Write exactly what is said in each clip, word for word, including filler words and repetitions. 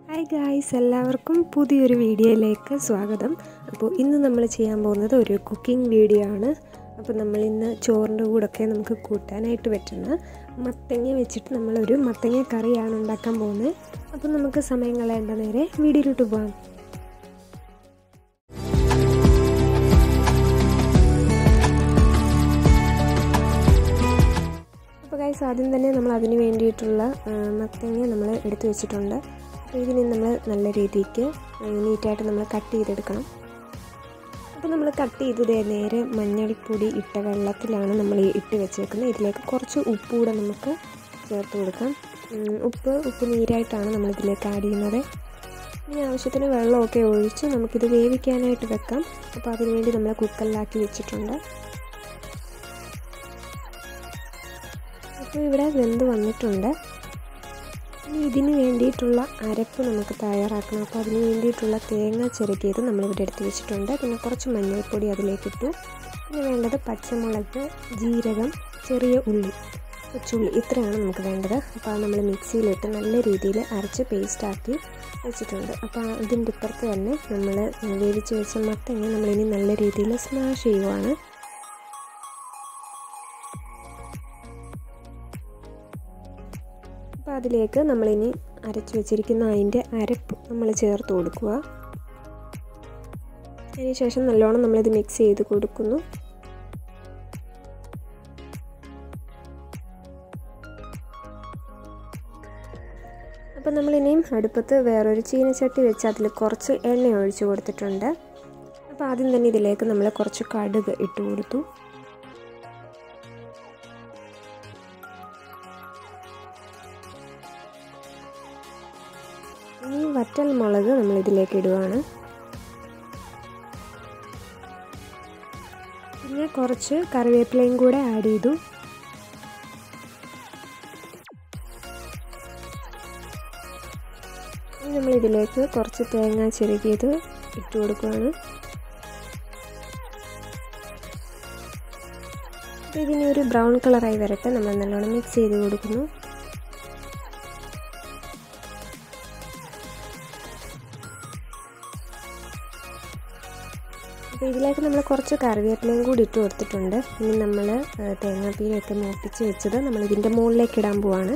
Hi guys, എല്ലാവർക്കും പുതിയൊരു വീഡിയോയിലേക്ക് സ്വാഗതം. അപ്പോൾ ഇന്ന് നമ്മൾ ചെയ്യാൻ പോകുന്നത് ഒരു കുക്കിംഗ് വീഡിയോ ആണ്. അപ്പോൾ നമ്മളിന്ന് ചോറിൻ്റെ കൂടെയൊക്കെ നമുക്ക് കൂട്ടാനായിട്ട് പറ്റുന്ന മത്തങ്ങ വെച്ചിട്ട് നമ്മളൊരു മത്തങ്ങ കറിയാണ് ഉണ്ടാക്കാൻ പോകുന്നത്. അപ്പോൾ നമുക്ക് സമയം കളയേണ്ട നേരെ വീഡിയോയിലോട്ട് പോകാം. അപ്പോൾ ഗായ്സ്, ആദ്യം തന്നെ നമ്മൾ അതിന് വേണ്ടിയിട്ടുള്ള മത്തങ്ങ നമ്മൾ എടുത്തു വെച്ചിട്ടുണ്ട്. അപ്പോൾ ഇതിനെ നമ്മൾ നല്ല രീതിക്ക് നീറ്റായിട്ട് നമ്മൾ കട്ട് ചെയ്തെടുക്കണം. അപ്പോൾ നമ്മൾ കട്ട് ചെയ്തത് നേരെ മഞ്ഞൾപ്പൊടി ഇട്ട വെള്ളത്തിലാണ് നമ്മൾ ഇട്ട് വെച്ചേക്കുന്നത്. ഇതിലേക്ക് കുറച്ച് ഉപ്പ് കൂടെ നമുക്ക് ചേർത്ത് കൊടുക്കാം. ഉപ്പ് ഉപ്പ് നീരായിട്ടാണ് നമ്മളിതിലേക്ക് ആഡ് ചെയ്യുന്നത്. ഇനി ആവശ്യത്തിന് വെള്ളമൊക്കെ ഒഴിച്ച് നമുക്കിത് വേവിക്കാനായിട്ട് വെക്കാം. അപ്പോൾ അതിനുവേണ്ടി നമ്മൾ കുക്കറിലാക്കി വെച്ചിട്ടുണ്ട്. അപ്പോൾ ഇവിടെ വെന്ത് വന്നിട്ടുണ്ട്. ഇനി ഇതിന് വേണ്ടിയിട്ടുള്ള അരപ്പ് നമുക്ക് തയ്യാറാക്കണം. അപ്പോൾ അതിന് വേണ്ടിയിട്ടുള്ള തേങ്ങ ചിരകിയത് നമ്മളിവിടെ എടുത്ത് വെച്ചിട്ടുണ്ട്. പിന്നെ കുറച്ച് മഞ്ഞൾപ്പൊടി അതിലേക്കിട്ടു. പിന്നെ വേണ്ടത് പച്ചമുളക്, ജീരകം, ചെറിയ ഉള്ളി, കൊച്ചുള്ളി, ഇത്രയാണ് നമുക്ക് വേണ്ടത്. അപ്പോൾ അത് നമ്മൾ മിക്സിയിലിട്ട് നല്ല രീതിയിൽ അരച്ച് പേസ്റ്റാക്കി വെച്ചിട്ടുണ്ട്. അപ്പോൾ ഇതിൻ്റെ ഇപ്പുറത്ത് തന്നെ നമ്മൾ വേവിച്ച് വെച്ച മത്തങ്ങ നമ്മളിനി നല്ല രീതിയിൽ സ്മാഷ് ചെയ്യുവാണ്. അപ്പോൾ അതിലേക്ക് നമ്മളിനി അരച്ച് വെച്ചിരിക്കുന്ന അതിൻ്റെ അരപ്പ് നമ്മൾ ചേർത്ത് കൊടുക്കുക. അതിനുശേഷം നല്ലോണം നമ്മളിത് മിക്സ് ചെയ്ത് കൊടുക്കുന്നു. അപ്പോൾ നമ്മളിനിയും അടുപ്പത്ത് വേറൊരു ചീനച്ചട്ടി വെച്ച് അതിൽ കുറച്ച് എണ്ണ ഒഴിച്ച് കൊടുത്തിട്ടുണ്ട്. അപ്പോൾ ആദ്യം തന്നെ ഇതിലേക്ക് നമ്മൾ കുറച്ച് കടുക് ഇട്ട് കൊടുത്തു. ഈ വറ്റൽ മുളക് നമ്മളിതിലേക്ക് ഇടുവാണ്. പിന്നെ കുറച്ച് കറിവേപ്പിലയും കൂടെ ആഡ് ചെയ്തു. ഇനി നമ്മളിതിലേക്ക് കുറച്ച് തേങ്ങ ചിരകിയത് ഇട്ട് കൊടുക്കുകയാണ്. അപ്പോൾ ഇതിന് ഒരു ബ്രൗൺ കളറായി വരട്ടെ നമ്മൾ നല്ലോണം മിക്സ് ചെയ്ത് കൊടുക്കുന്നു. അപ്പോൾ ഇതിലേക്ക് നമ്മൾ കുറച്ച് കറിവേപ്പിലയും കൂടി ഇട്ട് കൊടുത്തിട്ടുണ്ട്. ഇനി നമ്മൾ തേങ്ങാപ്പീരയൊക്കെ മൂപ്പിച്ച് വെച്ചത് നമ്മൾ ഇതിൻ്റെ മുകളിലേക്ക് ഇടാൻ പോവാണ്.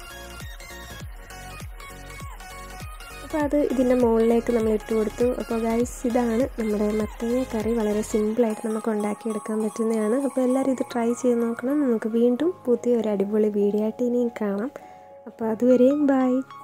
അപ്പോൾ അത് ഇതിൻ്റെ മുകളിലേക്ക് നമ്മൾ ഇട്ട് കൊടുത്തു. അപ്പോൾ ഗൈസ്, ഇതാണ് നമ്മുടെ മത്തങ്ങ കറി. വളരെ സിമ്പിളായിട്ട് നമുക്ക് ഉണ്ടാക്കിയെടുക്കാൻ പറ്റുന്നതാണ്. അപ്പോൾ എല്ലാവരും ഇത് ട്രൈ ചെയ്ത് നോക്കണം. നമുക്ക് വീണ്ടും പുതിയൊരു അടിപൊളി വീഡിയോ ആയിട്ട് ഇനിയും കാണാം. അപ്പോൾ അതുവരെയും ബൈ.